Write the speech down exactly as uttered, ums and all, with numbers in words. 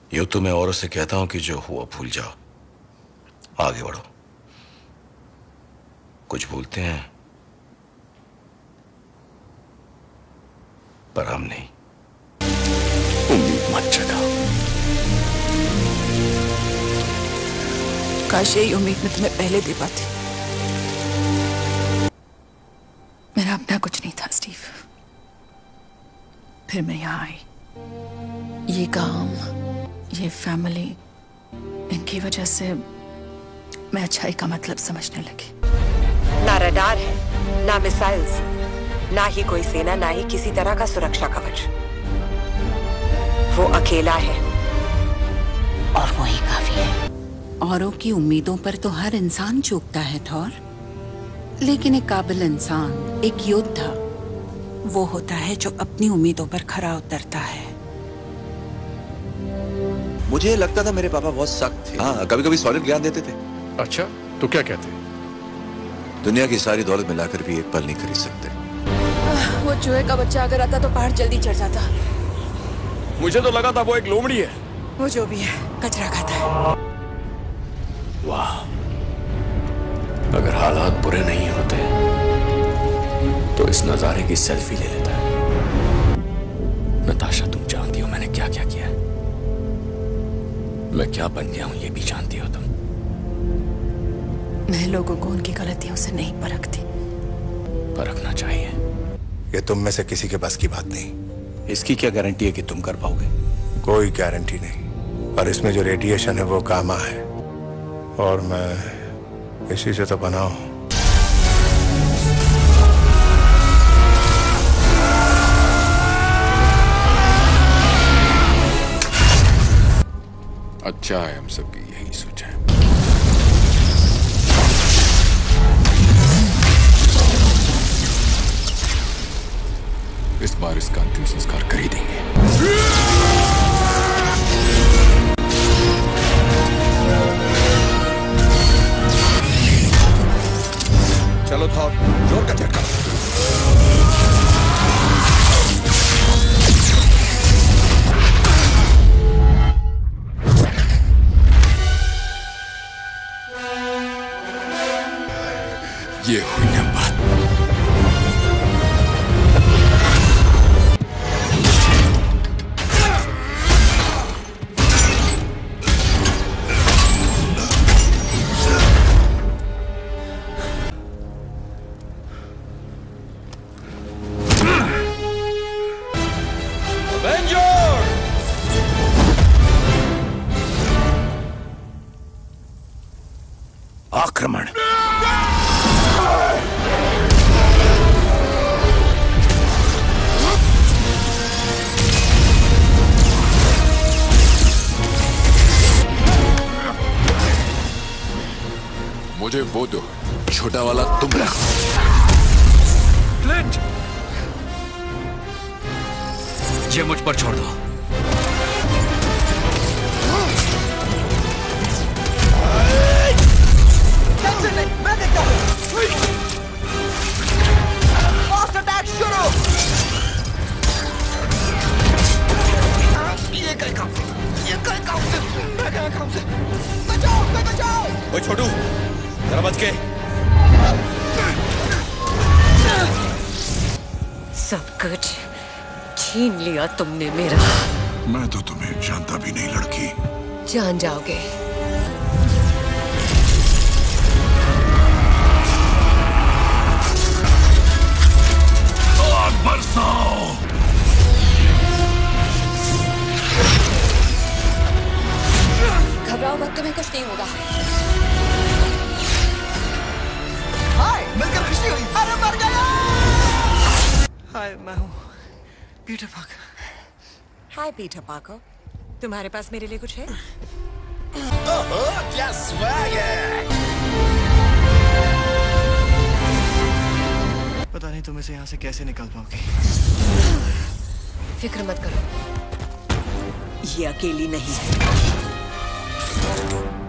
यूं तो मैं औरों से कहता हूं कि जो हुआ भूल जाओ, आगे बढ़ो। कुछ भूलते हैं पर हम नहीं। उम्मीद मत जगाओ। काश यही उम्मीद में तुम्हें पहले दे पाती। मेरा अपना कुछ नहीं था स्टीव, फिर मैं यहाँ आई। ये काम, ये फैमिली, इनकी वजह से मैं अच्छाई का मतलब समझने लगी। ना रडार है, ना मिसाइल्स, ना ही कोई सेना, ना ही किसी तरह का सुरक्षा कवच। वो अकेला है और वो ही काफी है। औरों की उम्मीदों पर तो हर इंसान चूकता है थॉर, लेकिन एक काबिल इंसान, एक योद्धा, वो होता है जो अपनी उम्मीदों पर खरा उतरता है। मुझे लगता था मेरे पापा बहुत सख्त थे। हाँ, कभी कभी सॉलिड ज्ञान देते थे। अच्छा, तो क्या कहते? दुनिया की सारी दौलत मिलाकर भी एक पल नहीं खरीद सकते। वो चूहे का बच्चा अगर आता तो पहाड़ जल्दी चढ़ जाता। मुझे तो लगा था वो एक लोमड़ी है। वो जो भी है, कचरा खाता है। वाह, अगर हालात बुरे नहीं होते तो इस नजारे की सेल्फी ले लेता है। नताशा, तुम जानती हो मैंने क्या क्या किया है। मैं क्या बन गया हूं ये भी जानती हो तुम। मैं लोगों को उनकी गलतियों से नहीं परखती। परखना चाहिए। ये तुम में से किसी के बस की बात नहीं। इसकी क्या गारंटी है कि तुम कर पाओगे? कोई गारंटी नहीं, और इसमें जो रेडिएशन है वो गामा है, और मैं इसी से तो बना हूं। अच्छा है हम सबकी यही सोच है। इस बार इसका अंतिम संस्कार कर ही देंगे। चलो थॉर, जोर का झटका। ये हुई ना बात। आक्रमण। मुझे वो दो, छोटा वाला तुम रखो। क्लिंट, ये मुझ पर छोड़ दो। मैं देखता हूँ। फास्ट अटैक शुरू। ये कहीं काम से, ये कहीं काम से, मैं कहीं काम से। बचाओ, मैं बचाओ। ओए छोटू, जरा बच के। सब कुछ छीन लिया तुमने मेरा। मैं तो तुम्हें जानता भी नहीं लड़की। जान जाओगे। आग बरसाओ। घबराओ मत, तुम्हें कुछ नहीं होगा। हाय, मिलकर खुशी हुई। अरे मर गया। हाय, मैं हूँ Peter Parker. Hi Peter Parker, तुम्हारे पास मेरे लिए कुछ है? ओहो, क्या स्वैग है। पता नहीं तुम इसे यहाँ से कैसे निकाल पाओगे। फिक्र मत करो, ये अकेली नहीं है।